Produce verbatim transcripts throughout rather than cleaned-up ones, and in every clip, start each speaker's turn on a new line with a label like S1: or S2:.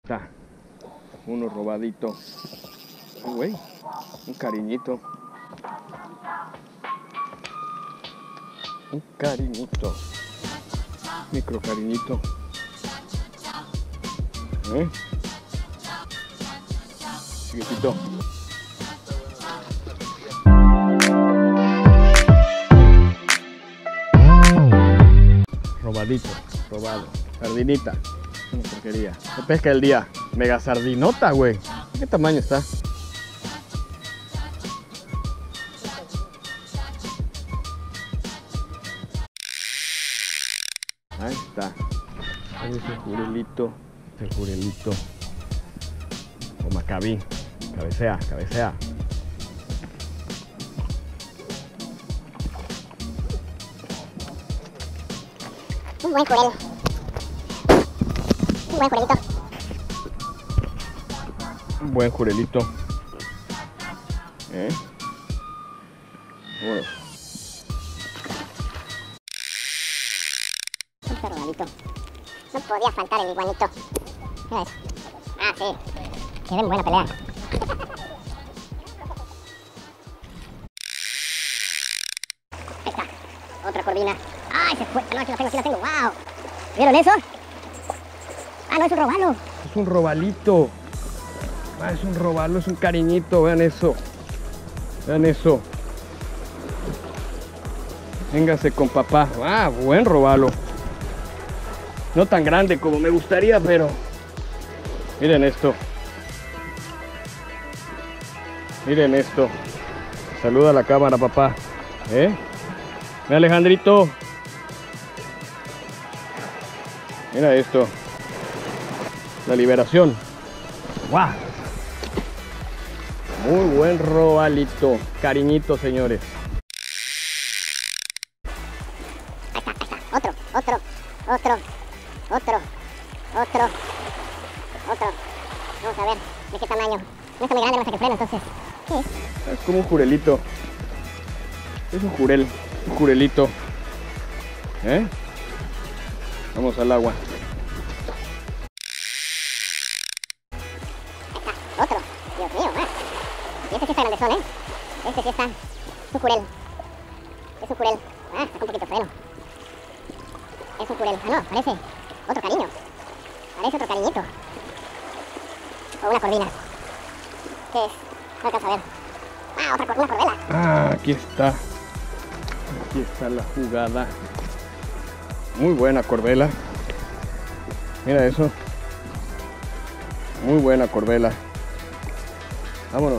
S1: Está uno robadito. Oh, güey, un cariñito. Un cariñito. Micro cariñito. ¿Eh? Chiquitito. Robadito, robado. Sardinita. Una porquería. La pesca del día. Mega sardinota, güey. ¿Qué tamaño está? Ahí está. Ahí es el jurelito. El jurelito. O macabí. Cabecea, cabecea.
S2: Un buen jurel. Un buen jurelito.
S1: Un buen jurelito. ¿Eh? Bueno.
S2: Un robadito. No podía faltar el iguanito. Mira eso. Ah, sí. Qué buena pelea. Ahí está. Otra corvina. ¡Ay, se fue! No, aquí la tengo, aquí la tengo. ¡Wow! ¿Vieron eso? Ah, no, es un robalo.
S1: Es un robalito. Ah, es un robalo, es un cariñito. Vean eso. Vean eso. Véngase con papá. Ah, buen robalo. No tan grande como me gustaría, pero miren esto. Miren esto. Saluda a la cámara, papá. ¿Eh? Ve, Alejandrito. Mira esto. La liberación. ¡Guau! Muy buen robalito. Cariñito, señores.
S2: Ahí está, ahí está. Otro, otro, otro, otro, otro, otro. Vamos a ver de qué tamaño. No está muy grande, no sé qué freno, entonces. ¿Qué es?
S1: Es como un jurelito. Es un jurel. Un jurelito. ¿Eh? Vamos al agua.
S2: Ahí está, otro. Dios mío, más. Y este sí está grandezón, ¿eh? Este sí está. Es un jurel. Es un jurel. Ah, está con poquito freno. Es un jurel. Ah, no, parece otro cariño. Parece otro cariñito. O una corvina. ¿Qué es? No alcanzo a ver. Ah, otra cor una corbela.
S1: Ah, aquí está. Aquí está la jugada. Muy buena corbela. Mira eso. Muy buena corbela. Vámonos.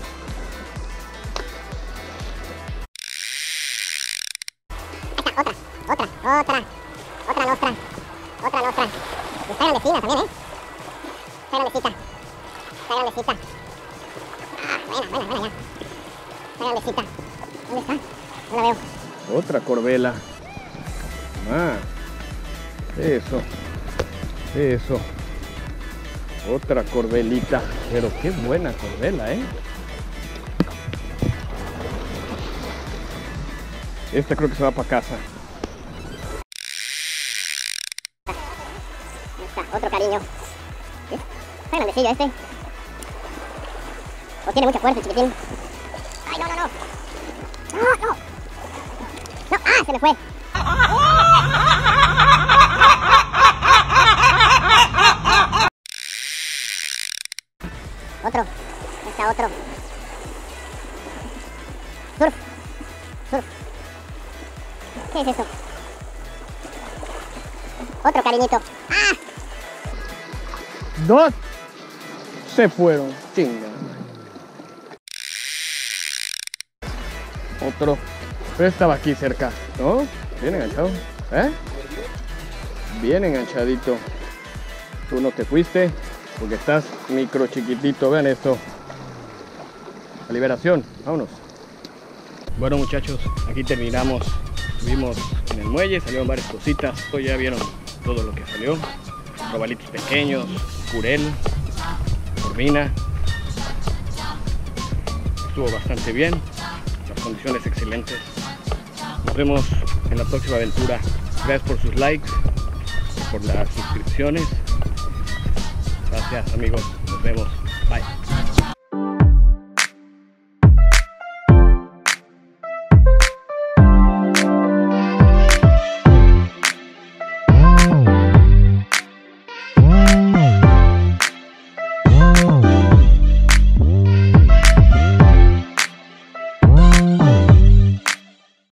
S2: Ahí está, otra, otra, otra. Otra nostra. Otra nostra. Y está grandecita también, ¿eh? Está grandecita. Está grandecita. Ah, buena, buena, buena ya. Está grandecita. ¿Dónde está? No la veo.
S1: Otra corbela. Ah. Eso. Eso. Otra corbelita. Pero qué buena corbela, ¿eh? Esta creo que se va para casa.
S2: Ahí está, otro cariño. Está grandecillo este. O tiene mucha fuerza el chiquitín. Ay, no, no, no. No, no. No, ah, se me fue. Otro. Ahí está otro. Surf. Surf. ¿Qué es eso? Otro cariñito. ¡Ah!
S1: Dos se fueron. Chinga. Otro. Pero estaba aquí cerca, ¿no? Bien enganchado. ¿Eh? Bien enganchadito. Tú no te fuiste porque estás micro chiquitito. Vean esto. La liberación. Vámonos. Bueno, muchachos, aquí terminamos. Estuvimos en el muelle, salieron varias cositas. Ya vieron todo lo que salió. Robalitos pequeños, jurel, corvina. Estuvo bastante bien. Las condiciones excelentes. Nos vemos en la próxima aventura. Gracias por sus likes, por las suscripciones. Gracias amigos, nos vemos, bye.